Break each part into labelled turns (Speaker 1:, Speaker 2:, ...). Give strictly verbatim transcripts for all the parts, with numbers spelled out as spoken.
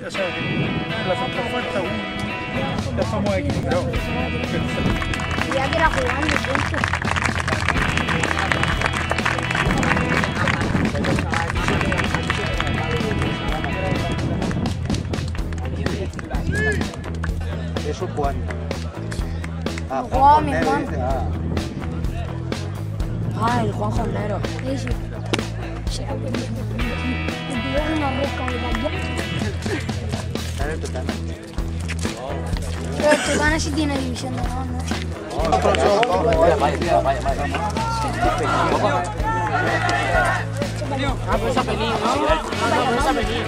Speaker 1: o sea, la contrafuerza, ya estamos equilibrados.
Speaker 2: Ya que era jugando, punto.
Speaker 3: ¿Eso cuándo? Ah,
Speaker 2: No
Speaker 3: Juan
Speaker 2: jugaba mi
Speaker 3: Cornero,
Speaker 2: Juan.
Speaker 3: dice, ah.
Speaker 2: Ah, el Juan Jornero. Sí, sí. Sí, me pidió una rosca de allá.
Speaker 3: Está en el Tutana.
Speaker 2: Pero el Tutana sí tiene división de honor, ¿no?
Speaker 3: Vaya, vaya, vaya, vaya.
Speaker 4: Ah, pues a venir, ¿no? No, pues a venir.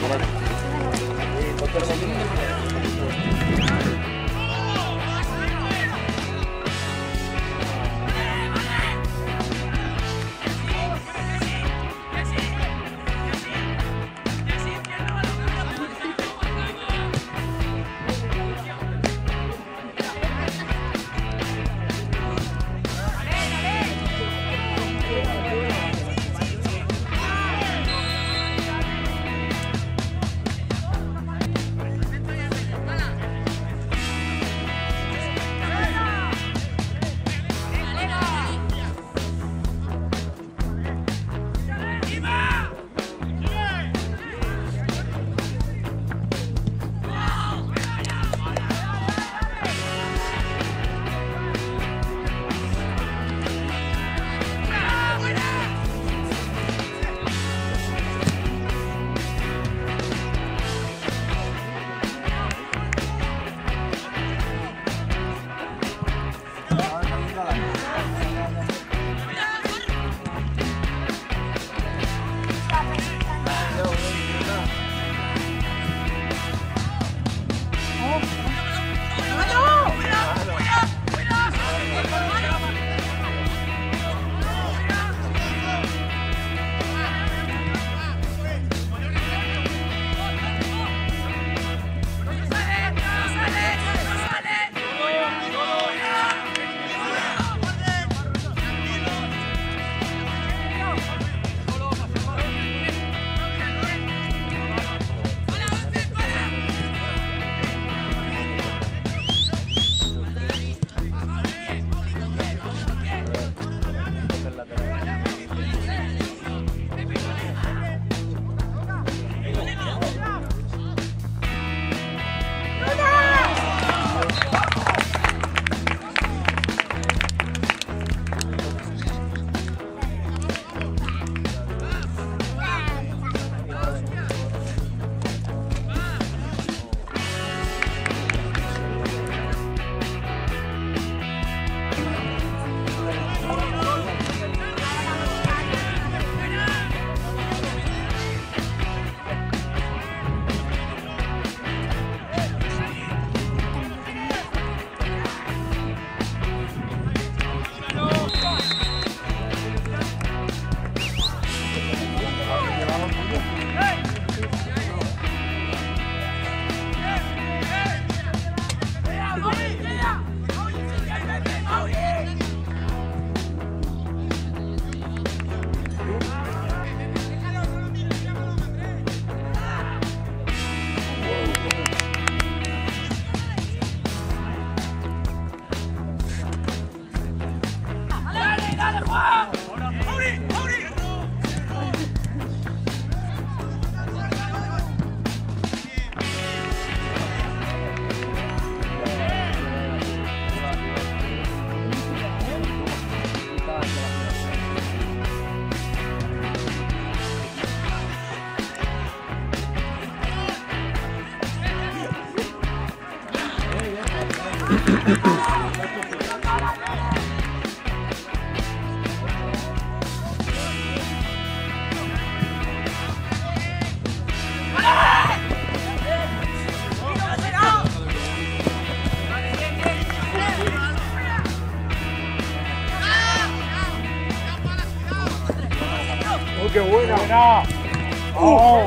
Speaker 1: ¡Oh, qué buena! ¡Buena! ¡Oh!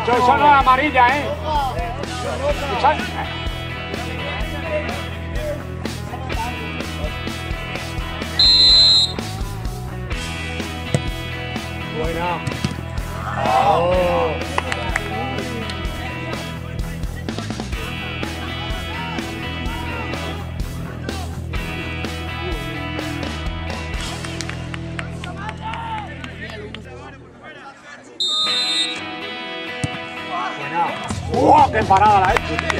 Speaker 5: Eso, eso no es amarilla, ¿eh? Esa- Buena. Oh. Buena. ¡Oh, qué parada la ha hecho, tío!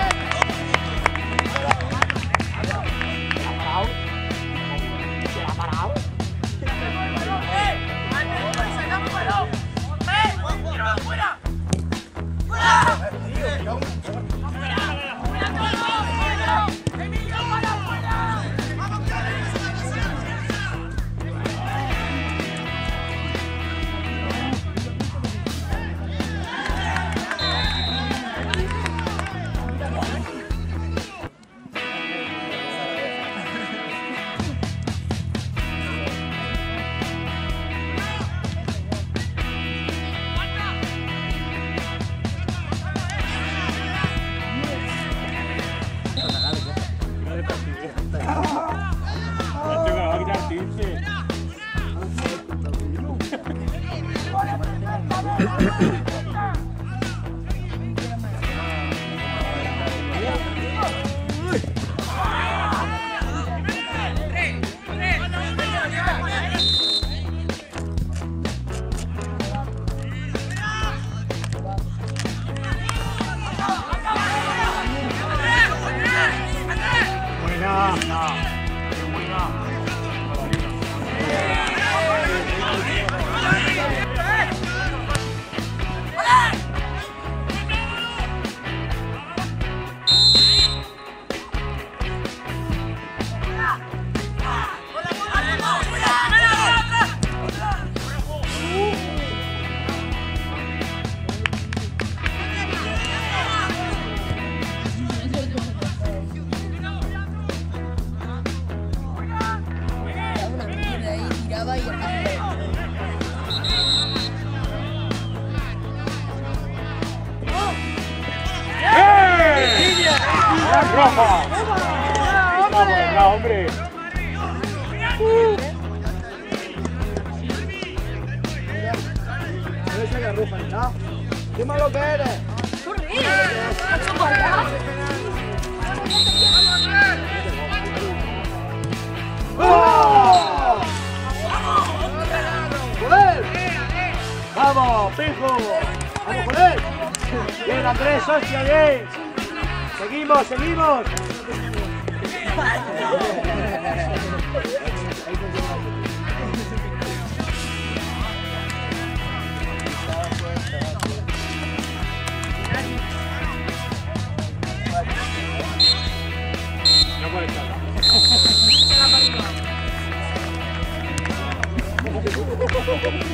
Speaker 5: ¡Roja! ¡Venga, hombre!
Speaker 3: Debe ser la roja, ¿no? ¡Qué malo que eres! ¡Oh! ¡Joder! ¡Vamos, pijo! ¡Vamos, joder! ¡Bien, Andrés, hostia, bien! ¡Seguimos, seguimos!
Speaker 5: No puede estar.